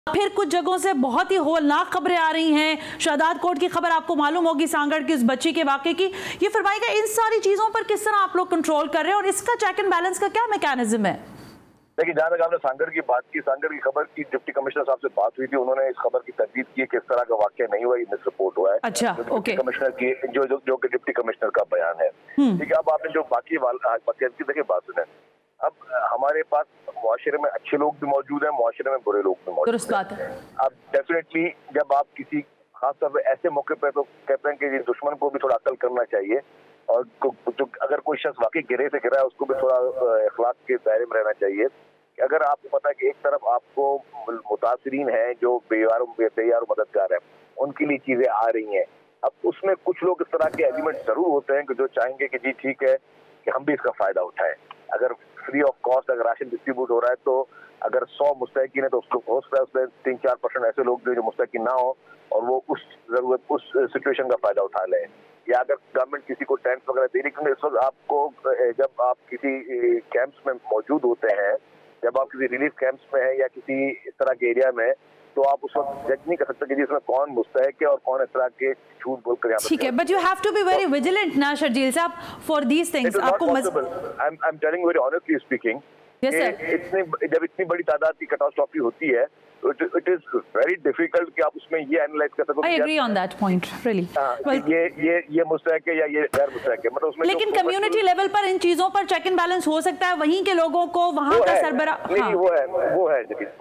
फिर कुछ जगहों से बहुत ही होलनाक खबरें आ रही हैं। शादात कोट की खबर आपको मालूम होगी, सांगड़ की उस बच्ची के वाकये की। ये फरमाइएगा, इन सारी चीजों पर किस तरह आप लोग कंट्रोल कर रहे हैं और इसका चेक एंड बैलेंस का क्या मैकेनिज्म है? देखिए, जहाँ तक आपने सांगड़ की बात की, सांगड़ की खबर की डिप्टी कमिश्नर साहब से बात हुई थी, उन्होंने इस खबर की तस्दीक की कि इस तरह का वाकया नहीं हुआ, ये मिस रिपोर्ट हुआ है। अच्छा, ओके। कमिश्नर की जो कि डिप्टी कमिश्नर का बयान है। ठीक है, अब आपने जो बाकी देखिए, बात सुने। अब हमारे पास मुआशरे में अच्छे लोग भी मौजूद हैं, मुआशरे में बुरे लोग भी मौजूद हैं। अब डेफिनेटली जब आप किसी खासतौर पर ऐसे मौके पर, तो कहते हैं कि दुश्मन को भी थोड़ा अकल करना चाहिए, और जो अगर कोई शख्स वाकई गिरे से गिरा है उसको भी थोड़ा इखलाक के दायरे में रहना चाहिए। कि अगर आपको पता है कि एक तरफ आपको मुतासरीन है जो बेयार मददगार है, उनके लिए चीजें आ रही हैं, अब उसमें कुछ लोग इस तरह के एलिमेंट जरूर होते हैं कि जो चाहेंगे कि जी ठीक है कि हम भी इसका फायदा उठाएं। अगर फ्री ऑफ कॉस्ट अगर राशन डिस्ट्रीब्यूट हो रहा है, तो अगर 100 मुस्तहिकीन है तो उसको हो सकता है उसमें 3-4% ऐसे लोग जो मुस्तहिकीन ना हो और वो उस सिचुएशन का फायदा उठा लें। या अगर गवर्नमेंट किसी को टेंट वगैरह दे रही, क्योंकि इस वक्त आपको जब आप किसी कैंप्स में मौजूद होते हैं, जब आप किसी रिलीफ कैंप्स में हैं या किसी इस तरह के एरिया में, तो आप उस वक्त जज नहीं कर सकते कि जिसमें कौन मुस्तहिक है और कौन इस तरह के झूठ बोलकर यहाँ पे। ठीक है, but you have to be very vigilant ना शर्जील साहब फॉर दीज थिंग्स। आपको I am telling very honestly speaking, जब इतनी बड़ी तादाद की कैटास्ट्रॉफी होती है, इट इज वेरी डिफिकल्ट कि आप उसमें ये एनालाइज कर सको। I agree on that point really. ये मुस्तहिक है या ये गैर मुस्तहिक है, मतलब उसमें। लेकिन कम्युनिटी लेवल पर इन चीजों पर चेक एंड बैलेंस हो सकता है, वहीं के लोगों को वहां का सरबराह। वो है